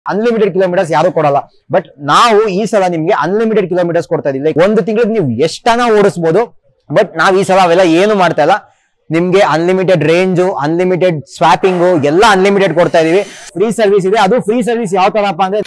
Unlimited kilometres ಯಾರು ಕೊಡಲ್ಲ. But ನಾವು ಈ ಸಲ ನಿಮ್ಗೆ ಅನ್ಲಿಮಿಟೆಡ್ ಕಿಲೋಮೀಟರ್ಸ್ ಕೊಡ್ತಾ ಇದೀವಿ. ಲೈಕ್ ಒಂದು ತಿಂಗಳಿಗೆ ನೀವು ಎಷ್ಟನ ಓಡಿಸಬಹುದು. ಬಟ್ ನಾವ್ ಈ ಸಲ ಅವೆಲ್ಲ ಏನು ಮಾಡ್ತಾ ಇಲ್ಲ. ನಿಮ್ಗೆ ಅನ್ಲಿಮಿಟೆಡ್ ರೇಂಜು, ಅನ್ಲಿಮಿಟೆಡ್ ಸ್ವಾಪಿಂಗು ಎಲ್ಲ ಅನ್ಲಿಮಿಟೆಡ್ ಕೊಡ್ತಾ ಇದೀವಿ. ಫ್ರೀ ಸರ್ವಿಸ್ ಇದೆ. ಅದು ಫ್ರೀ ಸರ್ವಿಸ್ ಯಾವ ತರಪ್ಪ ಅಂದ್ರೆ,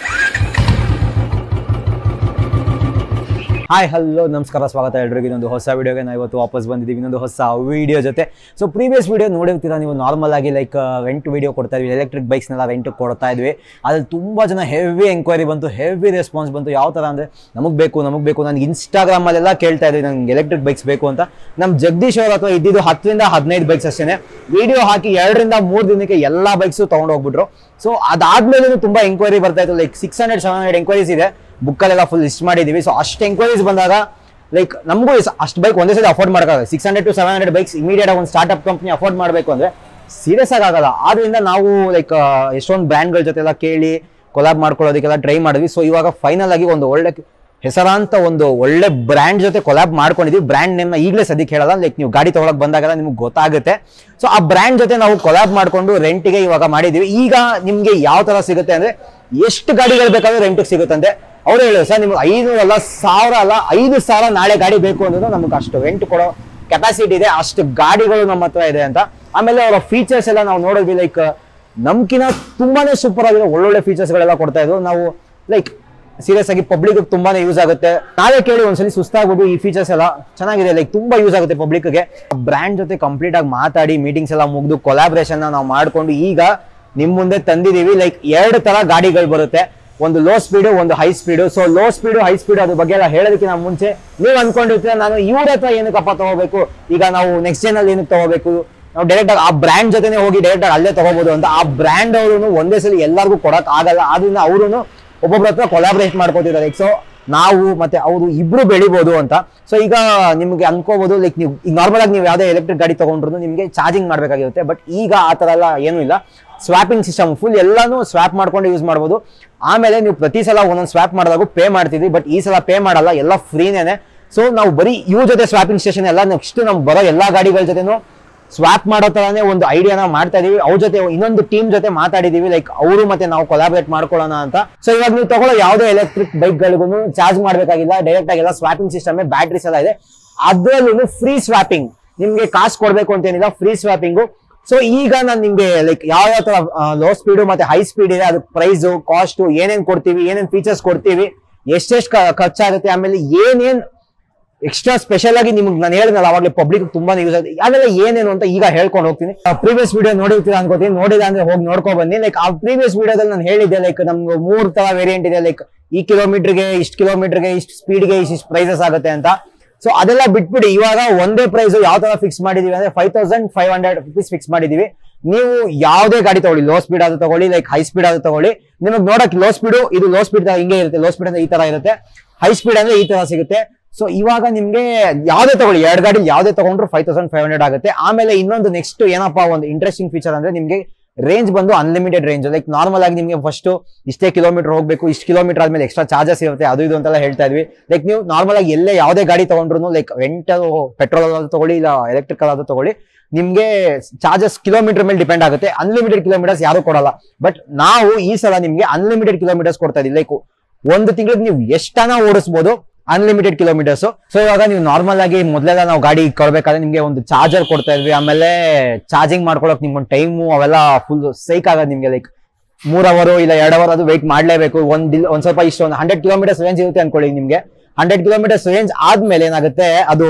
ಹಾಯ್ ಹಲೋ ನಮಸ್ಕಾರ, ಸ್ವಾಗತ ಎಲ್ರಿಗೂ ಇನ್ನೊಂದು ಹೊಸ ವಿಡಿಯೋಗೆ. ನಾವು ಇವತ್ತು ವಾಪಸ್ ಬಂದಿದ್ದೀವಿ ಇನ್ನೊಂದು ಹೊಸ ವಿಡಿಯೋ ಜೊತೆ. ಸೊ ಪ್ರೀವಿಯಸ್ ವಿಡಿಯೋ ನೋಡಿರ್ತೀರಾ ನೀವು. ನಾರ್ಮಲ್ ಆಗಿ ಲೈಕ್ ರೆಂಟ್ ವಿಡಿಯೋ ಕೊಡ್ತಾ ಇದ್ವಿ, ಎಲೆಕ್ಟ್ರಿಕ್ ಬೈಕ್ಸ್ನೆಲ್ಲ ರೆಂಟ್ ಕೊಡ್ತಾ ಇದ್ವಿ. ಅದ್ರಲ್ಲಿ ತುಂಬ ಜನ ಹೆವಿ ಎಂಕ್ವೈರಿ ಬಂತು, ಹೆವಿ ರೆಸ್ಪಾನ್ಸ್ ಬಂತು. ಯಾವ ಥರ ಅಂದರೆ ನಮಗೆ ಬೇಕು ನನಗೆ ಇನ್ಸ್ಟಾಗ್ರಾಮಲ್ಲೆಲ್ಲ ಕೇಳ್ತಾ ಇದ್ವಿ ನಂಗೆ ಎಲೆಕ್ಟ್ರಿಕ್ ಬೈಕ್ಸ್ ಬೇಕು ಅಂತ. ನಮ್ಮ ಜಗದೀಶ್ ಅವ್ರ ಹತ್ರ ಇದ್ದಿದ್ದು 10 ರಿಂದ 15 ಬೈಕ್ಸ್ ಅಷ್ಟೇ. ವಿಡಿಯೋ ಹಾಕಿ 2 ರಿಂದ 3 ದಿನಕ್ಕೆ ಎಲ್ಲ ಬೈಕ್ಸು ತೊಗೊಂಡು ಹೋಗ್ಬಿಟ್ರು. ಸೊ ಅದಾದ್ಮೇಲೆ ತುಂಬ ಎಂಕ್ವೈರಿ ಬರ್ತಾ ಇತ್ತು. ಲೈಕ್ 600-700 ಎಂಕ್ವೈರೀಸ್ ಇದೆ. ಬುಕ್ಕಲ್ಲೆಲ್ಲ ಫುಲ್ ಲಿಸ್ಟ್ ಮಾಡಿದ್ದೀವಿ. ಸೊ ಅಷ್ಟು ಎಂಕ್ವೈರೀಸ್ ಬಂದಾಗ ಲೈಕ್ ನಮಗೂ ಅಷ್ಟು ಬೈಕ್ ಒಂದೇ ಸಲ ಅಫೋರ್ಡ್ ಮಾಡೋಕ್ಕಾಗಲ್ಲ. 600-700 ಬೈಕ್ಸ್ ಇಮಿಡಿಯೇಟ್ ಆಗಿ ಒಂದು ಸ್ಟಾರ್ಟ್ಅಪ್ ಕಂಪ್ನಿ ಅಫೋರ್ಡ್ ಮಾಡಬೇಕು ಅಂದರೆ ಸೀರಿಯಸ್ ಆಗಲ್ಲ. ಆದ್ರಿಂದ ನಾವು ಲೈಕ್ ಎಷ್ಟೊಂದು ಬ್ರ್ಯಾಂಡ್ಗಳ ಜೊತೆ ಎಲ್ಲ ಕೇಳಿ ಕೊಲಾಬ್ ಮಾಡ್ಕೊಳ್ಳೋದಕ್ಕೆಲ್ಲ ಟ್ರೈ ಮಾಡಿದ್ವಿ. ಸೊ ಇವಾಗ ಫೈನಲ್ ಆಗಿ ಒಂದು ಒಳ್ಳೆ ಹೆಸರಾಂತ ಒಂದು ಒಳ್ಳೆ ಬ್ರ್ಯಾಂಡ್ ಜೊತೆ ಕೊಲಾಬ್ ಮಾಡ್ಕೊಂಡಿದ್ವಿ. ಬ್ರ್ಯಾಂಡ್ ನೇಮ್ನ ಈಗಲೇ ಸದ್ಯಕ್ಕೆ ಹೇಳಲ್ಲ, ಲೈಕ್ ನೀವು ಗಾಡಿ ತೊಗೊಳಕ್ ಬಂದಾಗೆಲ್ಲ ನಿಮ್ಗೆ ಗೊತ್ತಾಗುತ್ತೆ. ಸೊ ಆ ಬ್ರ್ಯಾಂಡ್ ಜೊತೆ ನಾವು ಕೊಲಾಬ್ ಮಾಡ್ಕೊಂಡು ರೆಂಟಿಗೆ ಇವಾಗ ಮಾಡಿದ್ದೀವಿ. ಈಗ ನಿಮ್ಗೆ ಯಾವ ತರ ಸಿಗುತ್ತೆ ಅಂದ್ರೆ, ಎಷ್ಟು ಗಾಡಿಗಳು ಬೇಕಾದ್ರೆ ರೆಂಟಿಗೆ ಸಿಗುತ್ತಂತೆ. ಅವ್ರು ಹೇಳೋದು ಸರ್ ನಿಮ್ಗೆ 500 ಅಲ್ಲ 1000 ಅಲ್ಲ 5000 ನಾಳೆ ಗಾಡಿ ಬೇಕು ಅನ್ನೋದು ನಮ್ಗೆ ಅಷ್ಟು ರೆಂಟ್ ಕೊಡೋ ಕೆಪಾಸಿಟಿ ಇದೆ, ಅಷ್ಟು ಗಾಡಿಗಳು ನಮ್ಮ ಹತ್ರ ಇದೆ ಅಂತ. ಆಮೇಲೆ ಅವರ ಫೀಚರ್ಸ್ ಎಲ್ಲ ನಾವು ನೋಡಿದ್ವಿ. ಲೈಕ್ ನಮ್ಕಿನ ತುಂಬಾನೇ ಸೂಪರ್ ಆಗಿದೆ, ಒಳ್ಳೊಳ್ಳೆ ಫೀಚರ್ಸ್ ಗಳೆಲ್ಲ ಕೊಡ್ತಾ ಇದ್ರು. ನಾವು ಲೈಕ್ ಸೀರಿಯಸ್ ಆಗಿ ಪಬ್ಲಿಕ್ ತುಂಬಾನೇ ಯೂಸ್ ಆಗುತ್ತೆ. ನಾವೇ ಕೇಳಿ ಒಂದ್ಸಲಿ ಸುಸ್ತಾಗ್ಬೋದು. ಈ ಫೀಚರ್ಸ್ ಎಲ್ಲ ಚೆನ್ನಾಗಿದೆ, ಲೈಕ್ ತುಂಬಾ ಯೂಸ್ ಆಗುತ್ತೆ ಪಬ್ಲಿಕ್ಗೆ. ಬ್ರ್ಯಾಂಡ್ ಜೊತೆ ಕಂಪ್ಲೀಟ್ ಆಗಿ ಮಾತಾಡಿ ಮೀಟಿಂಗ್ಸ್ ಎಲ್ಲ ಮುಗಿದು ಕೊಲಾಬ್ರೇಷನ್ ನಾವು ಮಾಡ್ಕೊಂಡು ಈಗ ನಿಮ್ ಮುಂದೆ ತಂದಿದೀವಿ. ಲೈಕ್ 2 ತರ ಗಾಡಿಗಳು ಬರುತ್ತೆ, ಒಂದು ಲೋ ಸ್ಪೀಡ್, ಒಂದು high speed. So low speed high speed ಅದ್ರ ಬಗ್ಗೆ ಎಲ್ಲ ಹೇಳೋದಕ್ಕಿಂತ ಮುಂಚೆ ನೀವು ಅನ್ಕೊಂಡಿರ್ತೀರ ನಾನು ಇವ್ರ ಹತ್ರ ಏನಕ್ಕಪ್ಪ ತಗೋಬೇಕು, ಈಗ ನಾವು ನೆಕ್ಸ್ಟ್ ಜನ್ ಅಲ್ಲಿ ಏನಕ್ಕೆ ತಗೋಬೇಕು, ನಾವು ಡೈರೆಕ್ಟ್ ಆಗಿ ಆ ಬ್ರ್ಯಾಂಡ್ ಜೊತೆನೆ ಹೋಗಿ ಡೈರೆಕ್ಟ್ ಆಗಿ ಅಲ್ಲೇ ತಗೋಬಹುದು ಅಂತ. ಆ ಬ್ರ್ಯಾಂಡ್ ಅವರು ಒಂದೇ ಸಲ ಎಲ್ಲರಿಗೂ ಕೊಡಕ್ ಆಗಲ್ಲ. ಆದ್ರಿಂದ ಅವರು ಒಬ್ಬೊಬ್ರ ಹತ್ರ ಕೊಲಾಬ್ರೇಟ್ ಮಾಡ್ಕೋತಿದ್ದಾರೆ. ಸೊ ನಾವು ಮತ್ತೆ ಅವರು ಇಬ್ರು ಬೆಳಿಬಹುದು ಅಂತ. ಸೊ ಈಗ ನಿಮ್ಗೆ ಅನ್ಕೋಬಹುದು ಲೈಕ್ ನೀವು ಈಗ ನಾರ್ಮಲ್ ಆಗಿ ನೀವು ಯಾವ್ದೇ ಎಲೆಕ್ಟ್ರಿಕ್ ಗಾಡಿ ತಗೊಂಡ್ರು ನಿಮ್ಗೆ ಚಾರ್ಜಿಂಗ್ ಮಾಡ್ಬೇಕಾಗಿರುತ್ತೆ. ಬಟ್ ಈಗ ಆ ತರ ಎಲ್ಲ ಏನೂ ಇಲ್ಲ. ಸ್ವಾಪಿಂಗ್ ಸಿಸ್ಟಮ್ ಫುಲ್ ಎಲ್ಲಾನು ಸ್ವಾಪ್ ಮಾಡ್ಕೊಂಡು ಯೂಸ್ ಮಾಡ್ಬೋದು. ಆಮೇಲೆ ನೀವು ಪ್ರತಿ ಸಲ ಒಂದೊಂದು ಸ್ವಾಪ್ ಮಾಡಿದಾಗ ಪೇ ಮಾಡ್ತಿದ್ವಿ, ಬಟ್ ಈ ಸಲ ಪೇ ಮಾಡಲ್ಲ, ಎಲ್ಲ ಫ್ರೀನೇನೆ. ಸೊ ನಾವು ಬರೀ ಇವ್ರ ಜೊತೆ ಸ್ವಾಪಿಂಗ್ ಸ್ಟೇಷನ್ ಎಲ್ಲ ನೆಕ್ಸ್ಟ್ ನಮ್ಗೆ ಬರೋ ಎಲ್ಲಾ ಗಾಡಿಗಳ ಜೊತೆನೂ ಸ್ವಾಪ್ ಮಾಡೋ ತರಾನೇ ಒಂದು ಐಡಿಯಾನ ಮಾಡ್ತಾ ಇದೀವಿ. ಅವ್ರ ಜೊತೆ ಇನ್ನೊಂದು ಟೀಮ್ ಜೊತೆ ಮಾತಾಡಿದೀವಿ, ಲೈಕ್ ಅವರು ಮತ್ತೆ ನಾವು ಕೊಲಾಬ್ರೇಟ್ ಮಾಡ್ಕೊಳ್ಳೋಣ ಅಂತ. ಸೊ ಇವಾಗ ನೀವು ತಗೊಳ್ಳೋ ಯಾವುದೇ ಎಲೆಕ್ಟ್ರಿಕ್ ಬೈಕ್ ಗಳಿಗೂ ಚಾರ್ಜ್ ಮಾಡ್ಬೇಕಾಗಿಲ್ಲ, ಡೈರೆಕ್ಟ್ ಆಗಿ ಎಲ್ಲ ಸ್ವಾಪಿಂಗ್ ಸಿಸ್ಟಮ್, ಬ್ಯಾಟ್ರೀಸ್ ಎಲ್ಲ ಇದೆ. ಅದ್ರಲ್ಲೂ ಫ್ರೀ ಸ್ವಾಪಿಂಗ್, ನಿಮ್ಗೆ ಕಾಸು ಕೊಡ್ಬೇಕು ಅಂತೇನಿಲ್ಲ, ಫ್ರೀ ಸ್ವಾಪಿಂಗು. ಸೊ ಈಗ ನಾನು ನಿಮ್ಗೆ ಲೈಕ್ ಯಾವ ತರ ಲೋ ಸ್ಪೀಡ್ ಮತ್ತೆ ಹೈ ಸ್ಪೀಡ್ ಇದೆ, ಅದಕ್ಕೆ ಪ್ರೈಸ್ ಕಾಸ್ಟ್ ಏನೇನ್ ಕೊಡ್ತೀವಿ, ಏನೇನ್ ಫೀಚರ್ಸ್ ಕೊಡ್ತೀವಿ, ಎಷ್ಟೆಷ್ಟು ಖರ್ಚಾಗುತ್ತೆ, ಆಮೇಲೆ ಏನೇನ್ ಎಕ್ಸ್ಟ್ರಾ ಸ್ಪೆಷಲ್ ಆಗಿ ನಿಮ್ಗೆ ನಾನು ಹೇಳಿದ್ನಲ್ಲ ಅವಾಗಲೇ ಪಬ್ಲಿಕ್ ತುಂಬಾನೇ ಯೂಸ್ ಆಗುತ್ತೆ, ಅದೆಲ್ಲ ಏನೇನು ಅಂತ ಈಗ ಹೇಳ್ಕೊಂಡು ಹೋಗ್ತೀನಿ. ಪ್ರೀವಿಯಸ್ ವಿಡಿಯೋ ನೋಡಿರ್ತೀರಾ ಅನ್ಕೋತೀನಿ, ನೋಡಿದ ಅಂದ್ರೆ ಹೋಗಿ ನೋಡ್ಕೊಂಡ್ ಬನ್ನಿ. ಲೈಕ್ ಆ ಪ್ರೀವಿಯಸ್ ವಿಡಿಯೋದಲ್ಲಿ ನಾನು ಹೇಳಿದ್ದೆ ಲೈಕ್ ನಮ್ಗೆ 3 ತರ ವೇರಿಯಂಟ್ ಇದೆ. ಲೈಕ್ ಈ ಕಿಲೋಮೀಟರ್ಗೆ ಇಷ್ಟು ಸ್ಪೀಡ್ಗೆ ಇಷ್ಟು ಪ್ರೈಸಸ್ ಆಗುತ್ತೆ ಅಂತ. ಸೊ ಅದೆಲ್ಲ ಬಿಟ್ಬಿಡಿ, ಇವಾಗ ಒಂದೇ ಪ್ರೈಸ್ ಯಾವ ತರ ಫಿಕ್ಸ್ ಮಾಡಿದೀವಿ ಅಂದ್ರೆ 5500 rupees ಫಿಕ್ಸ್ ಮಾಡಿದೀವಿ. ನೀವು ಯಾವುದೇ ಗಾಡಿ ತಗೊಳ್ಳಿ, ಲೋ ಸ್ಪೀಡ್ ಆದ್ರೂ ತಗೊಳ್ಳಿ, ಲೈಕ್ ಹೈ ಸ್ಪೀಡ್ ಆದ್ರೂ ತಗೊಳ್ಳಿ, ನಿಮಗೆ ನೋಡಕ್ ಲೋ ಸ್ಪೀಡ್ ಇದು ಲೋ ಸ್ಪೀಡ್ ಹಿಂಗೆ ಇರುತ್ತೆ. ಲೋ ಸ್ಪೀಡ್ ಅಂದ್ರೆ ಈ ತರ ಇರುತ್ತೆ, ಹೈ ಸ್ಪೀಡ್ ಅಂದ್ರೆ ಈ ತರ ಸಿಗುತ್ತೆ. ಸೊ ಇವಾಗ ನಿಮ್ಗೆ ಯಾವ್ದೇ ತಗೊಳ್ಳಿ, 2 ಗಾಡಿ ಯಾವ್ದೇ ತಗೊಂಡ್ರು 5500 ಆಗುತ್ತೆ. ಆಮೇಲೆ ಇನ್ನೊಂದು ನೆಕ್ಸ್ಟ್ ಏನಪ್ಪಾ ಒಂದು ಇಂಟ್ರೆಸ್ಟಿಂಗ್ ಫೀಚರ್ ಅಂದ್ರೆ ನಿಮ್ಗೆ ರೇಂಜ್ ಬಂದು ಅನ್ಲಿಮಿಟೆಡ್ ರೇಂಜ್. ಲೈಕ್ ನಾರ್ಮಲ್ ಆಗಿ ನಿಮ್ಗೆ ಫಸ್ಟ್ ಇಷ್ಟೇ ಕಿಲೋಮೀಟರ್ ಹೋಗ್ಬೇಕು, ಇಷ್ಟು ಕಿಲೋಮೀಟರ್ ಆದ್ಮೇಲೆ ಎಕ್ಸ್ಟ್ರಾ ಚಾರ್ಜಸ್ ಇರುತ್ತೆ, ಅದು ಇದು ಅಂತೆಲ್ಲ ಹೇಳ್ತಾ ಇದ್ವಿ. ಲೈಕ್ ನೀವು ನಾರ್ಮಲ್ ಆಗಿ ಎಲ್ಲೇ ಯಾವುದೇ ಗಾಡಿ ತಗೊಂಡ್ರು ಲೈಕ್ ರೆಂಟ್ ಪೆಟ್ರೋಲ್ ಆದ್ರೂ ತಗೊಳ್ಳಿ, ಇಲ್ಲ ಎಲೆಕ್ಟ್ರಿಕಲ್ ಆದ್ರೂ ತಗೊಳ್ಳಿ, ನಿಮ್ಗೆ ಚಾರ್ಜಸ್ ಕಿಲೋಮೀಟರ್ ಮೇಲೆ ಡಿಪೆಂಡ್ ಆಗುತ್ತೆ. ಅನ್ಲಿಮಿಟೆಡ್ ಕಿಲೋಮೀಟರ್ಸ್ ಯಾರು ಕೊಡಲ್ಲ. ಬಟ್ ನಾವು ಈ ಸಲ ನಿಮ್ಗೆ ಅನ್ಲಿಮಿಟೆಡ್ ಕಿಲೋಮೀಟರ್ಸ್ ಕೊಡ್ತಾ ಇದೀವಿ. ಲೈಕ್ ಒಂದು ತಿಂಗಳಿಗೆ ನೀವು ಎಷ್ಟನ ಓಡಿಸಬಹುದು, ಅನ್ಲಿಮಿಟೆಡ್ ಕಿಲೋಮೀಟರ್ಸ್. ಸೊ ಇವಾಗ ನೀವು ನಾರ್ಮಲ್ ಆಗಿ ಮೊದಲೆಲ್ಲ ನಾವು ಗಾಡಿ ಕೊಡ್ಬೇಕಾದ್ರೆ ನಿಮ್ಗೆ ಒಂದು ಚಾರ್ಜರ್ ಕೊಡ್ತಾ ಇದ್ವಿ, ಆಮೇಲೆ ಚಾರ್ಜಿಂಗ್ ಮಾಡ್ಕೊಳಕ್ ನಿಮ್ಗೊಂದು ಟೈಮು ಅವೆಲ್ಲ ಫುಲ್ ಸೈಕ್ ಆಗೋದು ನಿಮ್ಗೆ. ಲೈಕ್ 3 ಅವರ್ ಇಲ್ಲ 2 ಅವರ್ ಅದು ವೆಯ್ಟ್ ಮಾಡ್ಲೇಬೇಕು. ಒಂದ್ ಸ್ವಲ್ಪ ಇಷ್ಟು ಒಂದು 100 ಕಿಲೋಮೀಟರ್ಸ್ ರೇಂಜ್ ಇರುತ್ತೆ ಅನ್ಕೊಳ್ಳಿ ನಿಮ್ಗೆ. 100 ಕಿಲೋಮೀಟರ್ಸ್ ರೇಂಜ್ ಆದ್ಮೇಲೆ ಏನಾಗುತ್ತೆ, ಅದು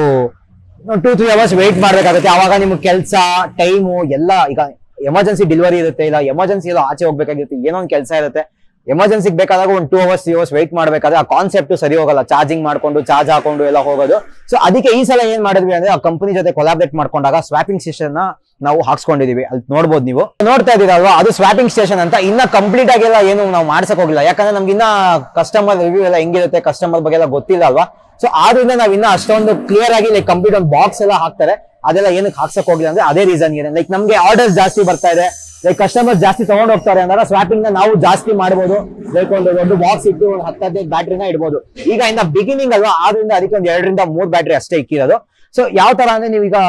2-3 ಅವರ್ಸ್ ವೆಯ್ಟ್ ಮಾಡ್ಬೇಕಾಗುತ್ತೆ. ಅವಾಗ ನಿಮ್ಗೆ ಕೆಲಸ ಟೈಮು ಎಲ್ಲ, ಈಗ ಎಮರ್ಜೆನ್ಸಿ ಡೆಲಿವರಿ ಇರುತ್ತೆ, ಇಲ್ಲ ಎಮರ್ಜೆನ್ಸಿ ಎಲ್ಲ ಆಚೆ ಹೋಗ್ಬೇಕಾಗಿರುತ್ತೆ, ಏನೋ ಒಂದು ಕೆಲಸ ಇರುತ್ತೆ, ಎಮರ್ಜೆನ್ಸಿಗೆ ಬೇಕಾದಾಗ ಒಂದು 2 ಅವರ್ಸ್ 3 ಅವರ್ಸ್ ವೆಯ್ಟ್ ಮಾಡ್ಬೇಕಾದ್ರೆ ಆ ಕಾನ್ಸೆಪ್ಟ್ ಸರಿ ಹೋಗಲ್ಲ, ಚಾರ್ಜಿಂಗ್ ಮಾಡ್ಕೊಂಡು ಚಾರ್ಜ್ ಹಾಕೊಂಡು ಎಲ್ಲ ಹೋಗೋದು. ಸೊ ಅದಕ್ಕೆ ಈ ಸಲ ಏನ್ ಮಾಡಿದ್ವಿ ಅಂದ್ರೆ ಆ ಕಂಪನಿ ಜೊತೆ ಕೊಲಾಬ್ರೇಟ್ ಮಾಡ್ಕೊಂಡಾಗ ಸ್ವಾಪಿಂಗ್ ಸ್ಟೇಷನ್ ನಾವು ಹಾಕ್ಸ್ಕೊಂಡಿದೀವಿ. ಅಲ್ಲಿ ನೋಡ್ಬೋದು, ನೀವು ನೋಡ್ತಾ ಇದೀರಲ್ವಾ, ಅದು ಸ್ವಾಪಿಂಗ್ ಸ್ಟೇಷನ್ ಅಂತ. ಇನ್ನ ಕಂಪ್ಲೀಟ್ ಆಗಿಲ್ಲ ಏನು ನಾವು ಮಾಡ್ಸಕ್ ಹೋಗಿಲ್ಲ, ಯಾಕಂದ್ರೆ ನಮ್ಗೆ ಇನ್ನ ಕಸ್ಟಮರ್ ರಿವ್ಯೂ ಎಲ್ಲ ಹೆಂಗಿರುತ್ತೆ, ಕಸ್ಟಮರ್ ಬಗ್ಗೆ ಎಲ್ಲ ಗೊತ್ತಿಲ್ಲ ಅಲ್ವಾ. ಸೊ ಆದ್ರಿಂದ ನಾವ್ ಇನ್ನ ಅಷ್ಟೊಂದು ಕ್ಲಿಯರ್ ಆಗಿ ಲೈಕ್ ಕಂಪ್ಲೀಟ್ ಒಂದು ಬಾಕ್ಸ್ ಎಲ್ಲ ಹಾಕ್ತಾರೆ, ಅದೆಲ್ಲ ಏನಕ್ಕೆ ಹಾಕ್ಸಕ್ ಹೋಗಿಲ್ಲ ಅಂದ್ರೆ ಅದೇ ರೀಸನ್ ಇದೆ. ಲೈಕ್ ನಮ್ಗೆ ಆರ್ಡರ್ಸ್ ಜಾಸ್ತಿ ಬರ್ತಾ ಇದೆ, ಲೈಕ್ ಕಸ್ಟಮರ್ ಜಾಸ್ತಿ ತಗೊಂಡ್ ಹೋಗ್ತಾರೆ ಅಂದ್ರೆ ಸ್ವಾಪಿಂಗ್ ನ ನಾವು ಜಾಸ್ತಿ ಮಾಡಬಹುದು. ಲೈಕ್ ಒಂದು ದೊಡ್ಡ ಬಾಕ್ಸ್ ಇಟ್ಟು ಒಂದು 10-15 ಬ್ಯಾಟ್ರಿನ ಇಡ್ಬೋದು. ಈಗ ಇನ್ನ ಬಿಗಿನಿಂಗ್ ಅಲ್ವಾ, ಆದ್ರಿಂದ ಅದಕ್ಕೆ ಒಂದು 2 ರಿಂದ 3 ಬ್ಯಾಟ್ರಿ ಅಷ್ಟೇ ಇಕ್ಕಿರೋದು. ಸೊ ಯಾವ ತರ ಅಂದ್ರೆ ನೀವೀಗ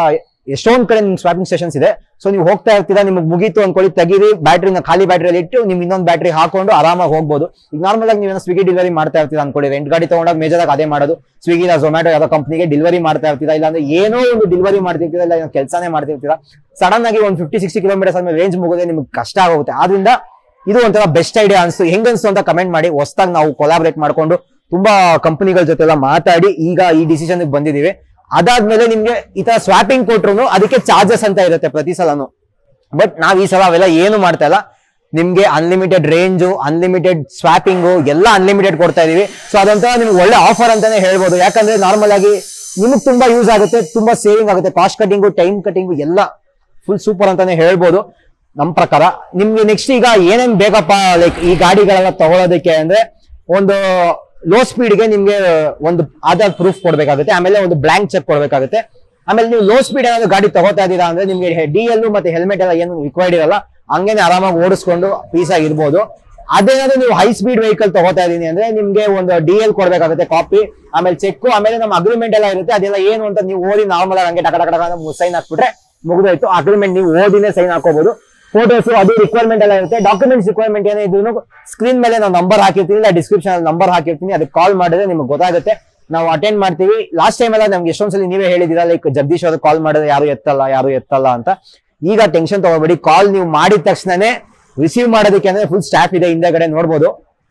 ಎಷ್ಟೊಂದ್ ಕಡೆ ನಿಮ್ಗೆ ಸ್ವಾಪಿಂಗ್ ಸ್ಟೇಷನ್ಸ್ ಇದೆ. ಸೊ ನೀವು ಹೋಗ್ತಾ ಇರ್ತೀರಾ, ನಿಮ್ಗೆ ಮುಗೀತು ಅನ್ಕೊಳ್ಳಿ, ತೆಗೀರಿ ಬ್ಯಾಟ್ರಿನ ಖಾಲಿ ಬ್ಯಾಟ್ರಿಯಲ್ಲಿ ಇಟ್ಟು ನಿಮ್ ಇನ್ನೊಂದು ಬ್ಯಾಟ್ರಿ ಹಾಕೊಂಡು ಆರಾಮಾಗಿ ಹೋಗ್ಬೋದು. ಈಗ ನಾರ್ಮಲ್ ಆಗಿ ನೀವೇನೋ ಸ್ವಿಗ್ಗಿ ಡೆಲಿವರಿ ಮಾಡ್ತಾ ಇರ್ತೀರಾ ಅನ್ಕೊಳ್ಳಿ, ರೆಂಟ್ ಗಾಡಿ ತಗೊಂಡಾಗ ಮೇಜರ್ ಆಗಿ ಅದೇ ಮಾಡೋದು, ಸ್ವಿಗ್ಗಿ ಝೊಮ್ಯಾಟೊ ಯಾವ್ದೋ ಕಂಪ್ನಿಗೆ ಡೆಲಿವರಿ ಮಾಡ್ತಾ ಇರ್ತೀರಾ, ಇಲ್ಲಾಂದ್ರೆ ಏನೋ ಒಂದು ಡೆಲಿವರಿ ಮಾಡ್ತಿರ್ತೀರಾ, ಇಲ್ಲ ಕೆಲಸನೇ ಮಾಡ್ತಿರ್ತೀರಾ, ಸಡನ್ ಆಗಿ ಒಂದು 50-60 ಕಿಲೋಮೀಟರ್ಸ್ ಆದ್ಮೇಲೆ ರೇಂಜ್ ಮುಗೋದೇ ನಿಮ್ಗೆ ಕಷ್ಟ ಆಗುತ್ತೆ. ಆದ್ರಿಂದ ಇದು ಒಂಥರ ಬೆಸ್ಟ್ ಐಡಿಯಾ ಅನ್ಸ್ತು. ಹೆಂಗನ್ಸ್ತು ಅಂತ ಕಮೆಂಟ್ ಮಾಡಿ. ಹೊಸದಾಗಿ ನಾವು ಕೊಲಾಬ್ರೇಟ್ ಮಾಡ್ಕೊಂಡು ತುಂಬಾ ಕಂಪನಿಗಳ ಜೊತೆ ಎಲ್ಲ ಮಾತಾಡಿ ಈಗ ಈ ಡಿಸಿಷನ್ ಬಂದಿದೀವಿ. ಅದಾದ್ಮೇಲೆ ನಿಮ್ಗೆ ಈ ತರ ಸ್ವಾಪಿಂಗ್ ಕೊಟ್ರು ಅದಕ್ಕೆ ಚಾರ್ಜಸ್ ಅಂತ ಇರುತ್ತೆ ಪ್ರತಿ ಸಲನು. ಬಟ್ ನಾವ್ ಈ ಸಲ ಅವೆಲ್ಲ ಏನು ಮಾಡ್ತಾ ಇಲ್ಲ. ನಿಮ್ಗೆ ಅನ್ಲಿಮಿಟೆಡ್ ರೇಂಜು, ಅನ್ಲಿಮಿಟೆಡ್ ಸ್ವಾಪಿಂಗು ಎಲ್ಲ ಅನ್ಲಿಮಿಟೆಡ್ ಕೊಡ್ತಾ ಇದೀವಿ. ಸೊ ಅದಂತ ನಿಮ್ಗೆ ಒಳ್ಳೆ ಆಫರ್ ಅಂತಾನೆ ಹೇಳ್ಬೋದು. ಯಾಕಂದ್ರೆ ನಾರ್ಮಲ್ ಆಗಿ ನಿಮ್ಗೆ ತುಂಬಾ ಯೂಸ್ ಆಗುತ್ತೆ, ತುಂಬಾ ಸೇವಿಂಗ್ ಆಗುತ್ತೆ, ಕಾಸ್ಟ್ ಕಟಿಂಗು, ಟೈಮ್ ಕಟಿಂಗು ಎಲ್ಲ ಫುಲ್ ಸೂಪರ್ ಅಂತಾನೆ ಹೇಳ್ಬೋದು ನಮ್ ಪ್ರಕಾರ. ನಿಮ್ಗೆ ನೆಕ್ಸ್ಟ್ ಈಗ ಏನೇನ್ ಬೇಕಪ್ಪ ಲೈಕ್ ಈ ಗಾಡಿಗಳೆಲ್ಲ ತಗೊಳ್ಳೋದಕ್ಕೆ ಅಂದ್ರೆ, ಒಂದು ಲೋ ಸ್ಪೀಡ್ಗೆ ನಿಮ್ಗೆ ಒಂದು ಆಧಾರ್ ಪ್ರೂಫ್ ಕೊಡ್ಬೇಕಾಗುತ್ತೆ, ಆಮೇಲೆ ಒಂದು ಬ್ಲಾಂಕ್ ಚೆಕ್ ಕೊಡ್ಬೇಕಾಗುತ್ತೆ. ಆಮೇಲೆ ನೀವು ಲೋ ಸ್ಪೀಡ್ ಏನಾದ್ರು ಗಾಡಿ ತಗೋತಾ ಇದ್ದೀರಾ ಅಂದ್ರೆ ನಿಮ್ಗೆ DL ಮತ್ತೆ ಹೆಲ್ಮೆಟ್ ಎಲ್ಲ ಏನು ರಿಕ್ವೈರ್ಡ್ ಇರಲ್ಲ, ಹಂಗೇನೆ ಆರಾಮಾಗಿ ಓಡಿಸ್ಕೊಂಡು ಪೀಸ್ ಆಗಿರ್ಬೋದು. ಅದೇನಾದ್ರು ನೀವು ಹೈ ಸ್ಪೀಡ್ ವೆಹಿಕಲ್ ತಗೋತಾ ಇದೀನಿ ಅಂದ್ರೆ ನಿಮ್ಗೆ ಒಂದು DL ಕೊಡ್ಬೇಕಾಗುತ್ತೆ ಕಾಪಿ, ಆಮೇಲೆ ಚೆಕ್, ಆಮೇಲೆ ನಮ್ಮ ಅಗ್ರಿಮೆಂಟ್ ಎಲ್ಲ ಇರುತ್ತೆ. ಅದೆಲ್ಲ ಏನು ಅಂತ ನೀವು ಓದಿ ನಾರ್ಮಲ್ ಆಗಿ ಹಂಗೆ ಟಕ ಸೈನ್ ಹಾಕ್ಬಿಟ್ರೆ ಮುಗಿದೋಯ್ತು. ಅಗ್ರಿಮೆಂಟ್ ನೀವು ಓದಿನೇ ಸೈನ್ ಹಾಕೋಬಹುದು. ಫೋಟೋಸ್ ಅದು ರಿಕ್ವೈರ್ಮೆಂಟ್ ಎಲ್ಲ ಇರುತ್ತೆ. ಡಾಕ್ಯುಮೆಂಟ್ಸ್ ರಿಕ್ವೈರ್ಮೆಂಟ್ ಏನೇ ಇದ್ರು ಸ್ಕ್ರೀನ್ ಮೇಲೆ ನಾವು ನಂಬರ್ ಹಾಕಿರ್ತೀನಿ, ಇಲ್ಲ ಡಿಸ್ಕ್ರಿಪ್ಷನ್ ಅಲ್ಲಿ ನಂಬರ್ ಹಾಕಿರ್ತೀನಿ, ಅದಕ್ಕೆ ಕಾಲ್ ಮಾಡಿದ್ರೆ ನಿಮ್ಗೆ ಗೊತ್ತಾಗುತ್ತೆ, ನಾವು ಅಟೆಂಡ್ ಮಾಡ್ತೀವಿ. ಲಾಸ್ಟ್ ಟೈಮ್ ಎಲ್ಲ ನಮ್ಗೆ ಎಷ್ಟೊಂದ್ಸಲಿ ನೀವೇ ಹೇಳಿದಿರಾ ಲೈಕ್ ಜಗದೀಶ್ ಅವರು ಕಾಲ್ ಮಾಡಿದ್ರೆ ಯಾರು ಎತ್ತಲ್ಲ ಅಂತ. ಈಗ ಟೆನ್ಷನ್ ತಗೋಬೇಡಿ, ಕಾಲ್ ನೀವು ಮಾಡಿದ ತಕ್ಷಣನೇ ರಿಸೀವ್ ಮಾಡೋದಕ್ಕೆ ಅಂದ್ರೆ ಫುಲ್ ಸ್ಟಾಫ್ ಇದೆ ಹಿಂದೆಗಡೆ ನೋಡ್ಬೋದು.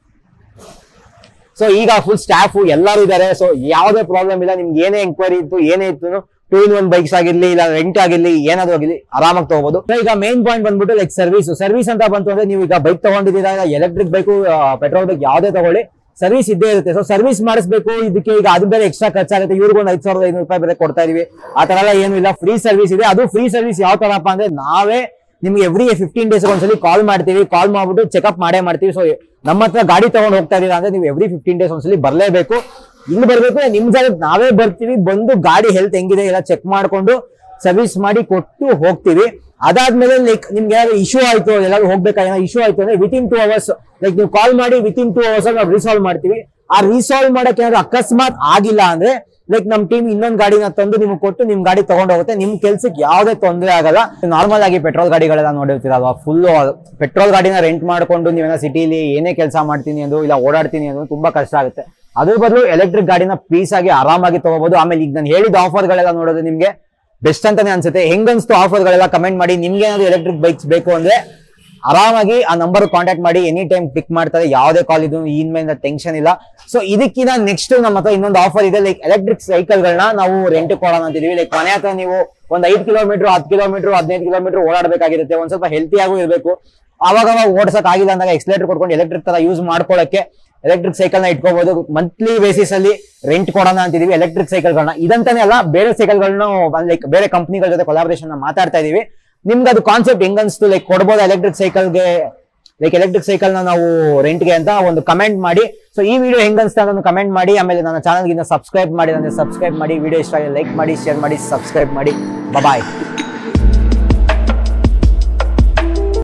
ಸೊ ಈಗ ಫುಲ್ ಸ್ಟಾಫ್ ಎಲ್ಲರೂ ಇದ್ದಾರೆ. ಸೊ ಯಾವುದೇ ಪ್ರಾಬ್ಲಮ್ ಇಲ್ಲ. ನಿಮ್ಗೆ ಏನೇ ಎಂಕ್ವೈರಿ ಇತ್ತು, ಏನೇ ಇತ್ತು, 2-in-1 ಬೈಕ್ಸ್ ಆಗಿರ್ಲಿ, ಇಲ್ಲ ರೆಂಟ್ ಆಗಿರ್ಲಿ, ಏನಾದ್ರು ಆಗಿರ್ಲಿ ಆರಾಮಾಗಿ ತಗೋಬಹುದು. ಈಗ ಮೇನ್ ಪಾಯಿಂಟ್ ಬಂದ್ಬಿಟ್ಟು ಲೈಕ್ ಸರ್ವಿಸ್ ಅಂತ ಬಂತು ಅಂದ್ರೆ, ನೀವು ಈಗ ಬೈಕ್ ತಗೊಂಡಿದ್ದೀರಾ, ಎಲೆಕ್ಟ್ರಿಕ್ ಬೈಕ್, ಪೆಟ್ರೋಲ್ ಬೈಕ್ ಯಾವ್ದೇ ತಗೊಳ್ಳಿ, ಸರ್ವಿಸ್ ಇದ್ದೇ ಇರುತ್ತೆ. ಸೊ ಸರ್ವಿಸ್ ಮಾಡಿಸ್ಬೇಕು, ಇದಕ್ಕೆ ಈಗ ಅದು ಬೇರೆ ಎಕ್ಸ್ಟ್ರಾ ಖರ್ಚಾಗುತ್ತೆ. ಇವ್ರಿಗೆ ಒಂದು 5,500 ರೂಪಾಯಿ ಬೇರೆ ಕೊಡ್ತಾ ಇದೀವಿ. ಆ ತರ ಎಲ್ಲ ಏನು ಇಲ್ಲ, ಫ್ರೀ ಸರ್ವಿಸ್ ಇದೆ. ಅದು ಫ್ರೀ ಸರ್ವಿಸ್ ಯಾವ ತರಪ್ಪ ಅಂದ್ರೆ, ನಾವೇ ನಿಮ್ಗೆ ಎವ್ರಿ 15 ಡೇಸ್ ಒಂದ್ಸಲಿ ಕಾಲ್ ಮಾಡ್ತೀವಿ. ಕಾಲ್ ಮಾಡ್ಬಿಟ್ಟು ಚೆಕ್ಅಪ್ ಮಾಡ್ತೀವಿ. ಸೊ ನಮ್ಮ ಹತ್ರ ಗಾಡಿ ತಗೊಂಡು ಹೋಗ್ತಾ ಇದೀರಾ ಅಂದ್ರೆ ನೀವು ಎವ್ರಿ 15 ಡೇಸ್ ಒಂದ್ಸಲಿ ಬರ್ಲೇಬೇಕು. ಇಲ್ಲಿ ಬರ್ಬೇಕು, ನಿಮ್ ಜಾಗಕ್ಕೆ ನಾವೇ ಬರ್ತೀವಿ, ಬಂದು ಗಾಡಿ ಹೆಲ್ತ್ ಹೆಂಗಿದೆ ಎಲ್ಲ ಚೆಕ್ ಮಾಡ್ಕೊಂಡು ಸರ್ವಿಸ್ ಮಾಡಿ ಕೊಟ್ಟು ಹೋಗ್ತೀವಿ. ಅದಾದ್ಮೇಲೆ ಲೈಕ್ ನಿಮ್ಗೆ ಏನಾದ್ರು ಇಶ್ಯೂ ಆಯ್ತು, ಎಲ್ಲಾದ್ರೂ ಹೋಗ್ಬೇಕಾ, ಏನಾದ್ರು ಇಶ್ಯೂ ಆಯ್ತು ಅಂದ್ರೆ ವಿತಿನ್ 2 hours ಲೈಕ್ ನೀವು ಕಾಲ್ ಮಾಡಿ ವಿತಿನ್ 2 hours ನಾವು ರಿಸಾಲ್ವ್ ಮಾಡ್ತೀವಿ. ಆ ರಿಸಾಲ್ವ್ ಮಾಡಕ್ಕೆ ಏನಾದ್ರು ಅಕಸ್ಮಾತ್ ಆಗಿಲ್ಲ ಅಂದ್ರೆ ಲೈಕ್ ನಮ್ ಟೀಮ್ ಇನ್ನೊಂದು ಗಾಡಿನ ತಂದು ನಿಮ್ಗೆ ಕೊಟ್ಟು ನಿಮ್ ಗಾಡಿ ತಗೊಂಡು ಹೋಗುತ್ತೆ. ನಿಮ್ ಕೆಲ್ಸಕ್ಕೆ ಯಾವುದೇ ತೊಂದರೆ ಆಗಲ್ಲ. ನಾರ್ಮಲ್ ಆಗಿ ಪೆಟ್ರೋಲ್ ಗಾಡಿಗಳೆಲ್ಲ ನೋಡಿರ್ತೀರಲ್ವಾ, ಫುಲ್ ಪೆಟ್ರೋಲ್ ಗಾಡಿನ ರೆಂಟ್ ಮಾಡ್ಕೊಂಡು ನೀವೇನೋ ಸಿಟಿಲಿ ಏನೇ ಕೆಲಸ ಮಾಡ್ತೀನಿ ಅಂದ್ರು, ಇಲ್ಲ ಓಡಾಡ್ತೀನಿ ಅಂದ್ರು ತುಂಬಾ ಕಷ್ಟ ಆಗುತ್ತೆ. ಅದ್ರ ಬದಲು ಎಲೆಕ್ಟ್ರಿಕ್ ಗಾಡಿನ ಪೀಸ್ ಆಗಿ ಆರಾಮಾಗಿ ತಗೋಬಹುದು. ಆಮೇಲೆ ಈಗ ನಾನು ಹೇಳಿದ ಆಫರ್ ಗಳೆಲ್ಲ ನೋಡೋದು ನಿಮ್ಗೆ ಬೆಸ್ಟ್ ಅಂತಾನೆ ಅನ್ಸುತ್ತೆ. ಹೆಂಗನ್ಸ್ತು ಆಫರ್ ಗಳೆಲ್ಲ ಕಮೆಂಟ್ ಮಾಡಿ. ನಿಮ್ಗೆ ಏನಾದ್ರು ಎಲೆಕ್ಟ್ರಿಕ್ ಬೈಕ್ಸ್ ಬೇಕು ಅಂದ್ರೆ ಆರಾಮಾಗಿ ಆ ನಂಬರ್ ಕಾಂಟ್ಯಾಕ್ಟ್ ಮಾಡಿ, ಎನಿ ಟೈಮ್ ಪಿಕ್ ಮಾಡ್ತಾರೆ. ಯಾವುದೇ ಕಾಲ್ ಇದ್ರು ಇನ್ಮೇಲಿಂದ ಟೆನ್ಷನ್ ಇಲ್ಲ. ಸೊ ಇದಕ್ಕಿಂತ ನೆಕ್ಸ್ಟ್ ನಮ್ಮ ಹತ್ರ ಇನ್ನೊಂದು ಆಫರ್ ಇದೆ. ಲೈಕ್ ಎಲೆಕ್ಟ್ರಿಕ್ ಸೈಕಲ್ ಗಳನ್ನ ನಾವು ರೆಂಟ್ ಕೊಡೋಣ ಅಂತಿದೀವಿ. ಲೈಕ್ ಮನೆ ಹತ್ರ ನೀವು ಒಂದು 5 ಕಿಲೋಮೀಟರ್, 10 ಕಿಲೋಮೀಟರ್, 15 ಕಿಲೋಮೀಟರ್ ಓಡಾಡಬೇಕಾಗಿರುತ್ತೆ. ಒಂದ್ ಸ್ವಲ್ಪ ಹೆಲ್ತಿಯಾಗೂ ಇರಬೇಕು. ಅವಾಗ ಓಡಿಸಕ್ ಆಗಿಲ್ಲ ಅಂದಾಗ ಎಕ್ಸ್ಲೇಟರ್ ಕೊಡ್ಕೊಂಡು ಎಲೆಕ್ಟ್ರಿಕ್ ತರ ಯೂಸ್ ಮಾಡ್ಕೊಳ್ಳಕ್ಕೆ ಎಲೆಕ್ಟ್ರಿಕ್ ಸೈಕಲ್ ನ ಇಟ್ಕೋಬಹುದು. ಮಂತ್ಲಿ ಬೇಸಿಸ್ ಅಲ್ಲಿ ರೆಂಟ್ ಕೊಡೋಣ ಅಂತಿದೀವಿ ಎಲೆಕ್ಟ್ರಿಕ್ ಸೈಕಲ್ ಗಳನ್ನ. ಇದಂತಾನೆ ಅಲ್ಲ, ಬೇರೆ ಸೈಕಲ್ ಗಳನ್ನ ಲೈಕ್ ಬೇರೆ ಕಂಪನಿಗಳ ಜೊತೆ ಕೊಲಾಬರೇಷನ್ ಮಾತಾಡ್ತಾ ಇದೀವಿ. ನಿಮ್ಗೆ ಅದು ಕಾನ್ಸೆಪ್ಟ್ ಹೆಂಗನ್ಸ್ತು, ಲೈಕ್ ಕೊಡ್ಬೋದು ಎಲೆಕ್ಟ್ರಿಕ್ ಸೈಕಲ್ಗೆ, ಲೈಕ್ ಎಲೆಕ್ಟ್ರಿಕ್ ಸೈಕಲ್ ನ ನಾವು ರೆಂಟ್ಗೆ ಅಂತ ಒಂದು ಕಮೆಂಟ್ ಮಾಡಿ. ಸೊ ಈ ವಿಡಿಯೋ ಹೆಂಗನ್ಸ್ತಾ ಅದನ್ನು ಕಮೆಂಟ್ ಮಾಡಿ. ಆಮೇಲೆ ನನ್ನ ಚಾನಲ್ಗೆ ಸಬ್ಸ್ಕ್ರೈಬ್ ಮಾಡಿ, ವಿಡಿಯೋ ಇಷ್ಟ ಆಗಿ ಲೈಕ್ ಮಾಡಿ, ಶೇರ್ ಮಾಡಿ, ಸಬ್ಸ್ಕ್ರೈಬ್ ಮಾಡಿ. ಬಾಯ್.